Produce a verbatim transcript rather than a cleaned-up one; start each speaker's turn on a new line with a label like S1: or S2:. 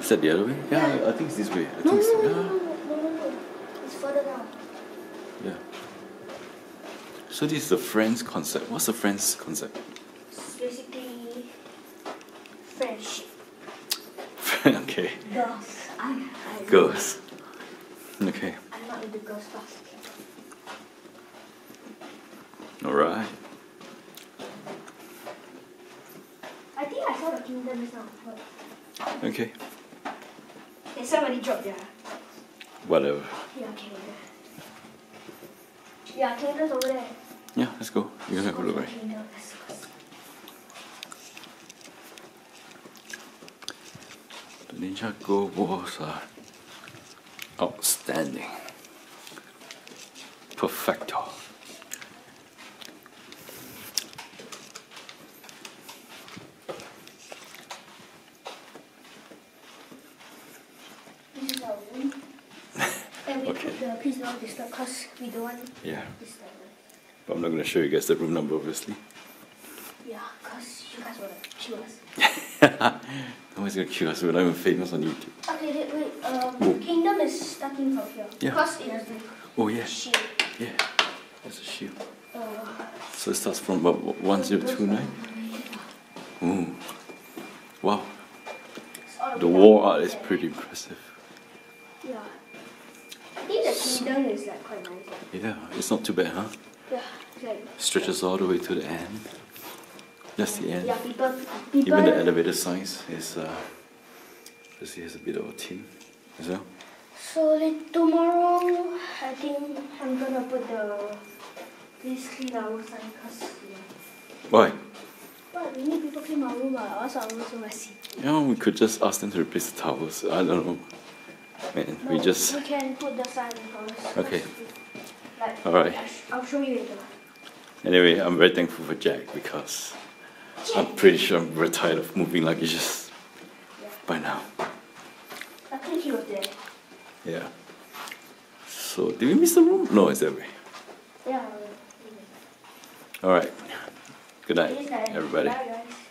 S1: Is that the other way? Yeah, yeah. I think it's this way. I
S2: No,
S1: think it's,
S2: no, no,
S1: yeah.
S2: no, no, no, no, no. It's further down.
S1: Yeah. So this is the Friends concept. What's the Friends concept?
S2: It's basically friendship.
S1: Okay.
S2: Girls. I, I
S1: Girls. Okay.
S2: I'm not into girls fast.
S1: Alright.
S2: I think I saw the kingdom just now. What?
S1: Okay.
S2: Hey, somebody dropped there.
S1: Whatever.
S2: Yeah, okay, over there. Yeah, kingdom's over there.
S1: Yeah, let's go. You have a look, right?
S2: Kingdom. Let's go.
S1: The Ninjago walls are outstanding. Perfecto.
S2: This is our room. And we
S1: Okay.
S2: put the please don't disturb because we don't want
S1: Yeah.
S2: disturb.
S1: But I'm not going to show you guys the room number, obviously.
S2: Yeah, because you guys want to kill us.
S1: No one's going to kill us. We're not even famous on YouTube.
S2: Okay, wait, wait. Um,
S1: Whoa.
S2: kingdom is starting from here.
S1: Yeah.
S2: Because it has the
S1: Oh, yeah.
S2: shield.
S1: Yeah. There's a shield.
S2: Uh,
S1: So it starts from what, one zero two nine? Ooh. Wow.
S2: it's all
S1: The
S2: way
S1: wall
S2: down
S1: art is
S2: there.
S1: pretty impressive.
S2: Yeah. I think the kingdom is like quite nice.
S1: Yeah, it's not too bad, huh?
S2: Yeah, it's like.
S1: Stretches all the way to the end. That's the end.
S2: Yeah, people. people
S1: Even the elevator signs is, uh, this has a bit of a theme as well.
S2: So like, tomorrow, I think I'm gonna put the please clean our sign because yeah.
S1: Why?
S2: But we need people clean our room, or else our room so messy.
S1: Yeah, we could just ask them to replace the towels. I don't know. Man,
S2: No,
S1: we just.
S2: we can put the sign first.
S1: Okay.
S2: Like,
S1: Alright.
S2: I sh- I'll show you later.
S1: Anyway, I'm very thankful for Jack because I'm pretty sure I'm very tired of moving luggages
S2: Yeah.
S1: by now.
S2: I think he was there.
S1: Yeah. So, did we miss the room? No, it's that way.
S2: Yeah.
S1: Alright. Good night,
S2: Please, guys.
S1: everybody.
S2: Bye, guys.